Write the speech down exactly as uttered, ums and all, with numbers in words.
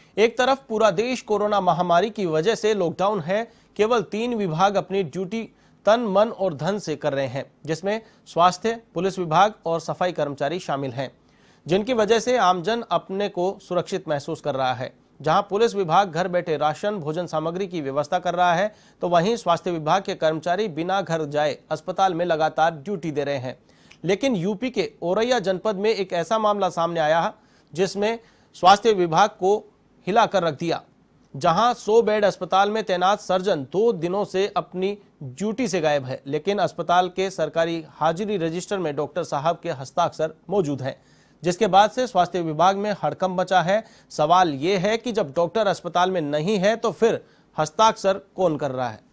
एक तरफ पूरा देश कोरोना महामारी की वजह से लॉकडाउन है, केवल तीन विभाग अपनी ड्यूटी तन मन और धन से कर रहे हैं, जिसमें स्वास्थ्य, पुलिस विभाग और सफाई कर्मचारी शामिल हैं, जिनकी वजह से आमजन अपने को सुरक्षित महसूस कर रहा है। जहां पुलिस विभाग घर बैठे राशन, भोजन सामग्री की व्यवस्था कर रहा है, तो वहीं स्वास्थ्य विभाग के कर्मचारी बिना घर जाए अस्पताल में लगातार ड्यूटी दे रहे हैं। लेकिन यूपी के औरैया जनपद में एक ऐसा मामला सामने आया जिसमें स्वास्थ्य विभाग को हिलाकर रख दिया। जहां सौ बेड अस्पताल में तैनात सर्जन दो दिनों से अपनी ड्यूटी से गायब है, लेकिन अस्पताल के सरकारी हाजिरी रजिस्टर में डॉक्टर साहब के हस्ताक्षर मौजूद हैं, जिसके बाद से स्वास्थ्य विभाग में हड़कंप मचा है। सवाल ये है कि जब डॉक्टर अस्पताल में नहीं है तो फिर हस्ताक्षर कौन कर रहा है।